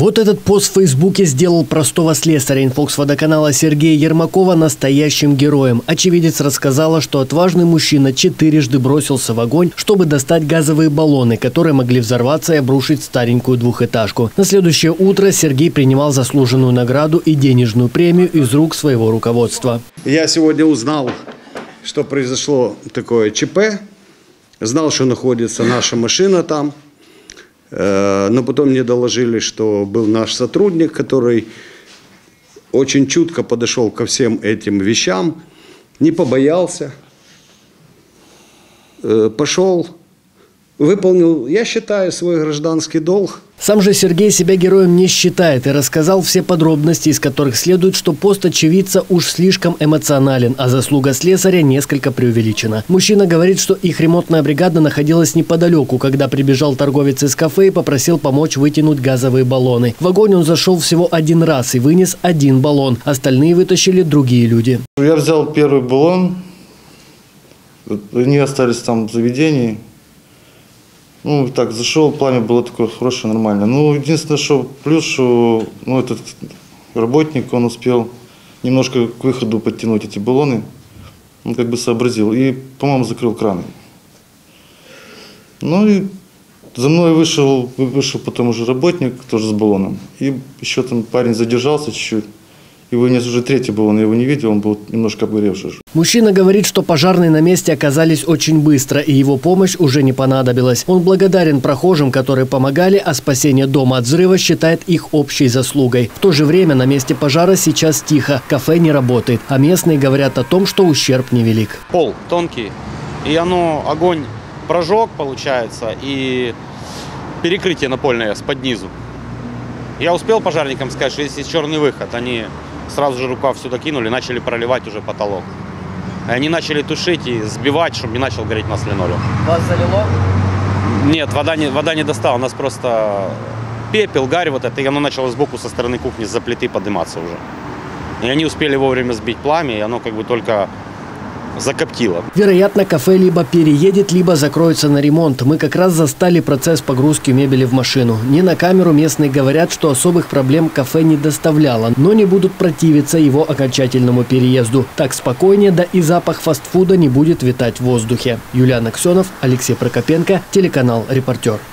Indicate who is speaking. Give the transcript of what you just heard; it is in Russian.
Speaker 1: Вот этот пост в Фейсбуке сделал простого слесаря. Инфокс-водоканала Сергея Ермакова настоящим героем. Очевидец рассказала, что отважный мужчина 4-жды бросился в огонь, чтобы достать газовые баллоны, которые могли взорваться и обрушить старенькую двухэтажку. На следующее утро Сергей принимал заслуженную награду и денежную премию из рук своего руководства.
Speaker 2: Я сегодня узнал, что произошло такое ЧП. Знал, что находится наша машина там. Но потом мне доложили, что был наш сотрудник, который очень чутко подошел ко всем этим вещам, не побоялся, пошел, выполнил, я считаю, свой гражданский долг.
Speaker 1: Сам же Сергей себя героем не считает и рассказал все подробности, из которых следует, что пост очевидца уж слишком эмоционален, а заслуга слесаря несколько преувеличена. Мужчина говорит, что их ремонтная бригада находилась неподалеку, когда прибежал торговец из кафе и попросил помочь вытянуть газовые баллоны. В огонь он зашел всего один раз и вынес один баллон. Остальные вытащили другие люди.
Speaker 3: Я взял первый баллон, они остались там в заведении. Ну, так, зашел, пламя было такое хорошее, нормальное. Ну, единственное, что плюс, что этот работник, он успел немножко к выходу подтянуть эти баллоны. Он как бы сообразил и, по-моему, закрыл краны. Ну и за мной вышел потом уже работник, тоже с баллоном. И еще там парень задержался чуть-чуть. И вынес уже третий баллон, я его не видел, он был немножко обгоревший.
Speaker 1: Мужчина говорит, что пожарные на месте оказались очень быстро, и его помощь уже не понадобилась. Он благодарен прохожим, которые помогали, а спасение дома от взрыва считает их общей заслугой. В то же время на месте пожара сейчас тихо, кафе не работает, а местные говорят о том, что ущерб невелик.
Speaker 4: Пол тонкий, и огонь прожег, получается, и перекрытие напольное под низу. Я успел пожарникам сказать, что если есть черный выход, они сразу же рукав сюда кинули, начали проливать уже потолок. И они начали тушить и сбивать, чтобы не начал гореть у нас линолеум.
Speaker 1: Вас залило?
Speaker 4: Нет, вода не достала, у нас просто пепел, гарь вот это, и оно начало сбоку со стороны кухни за плиты подниматься уже. И они успели вовремя сбить пламя, и оно как бы только закоптило.
Speaker 1: Вероятно, кафе либо переедет, либо закроется на ремонт. Мы как раз застали процесс погрузки мебели в машину. Не на камеру местные говорят, что особых проблем кафе не доставляло, но не будут противиться его окончательному переезду. Так спокойнее, да и запах фастфуда не будет витать в воздухе. Юлиан Аксенов, Алексей Прокопенко, телеканал «Репортер».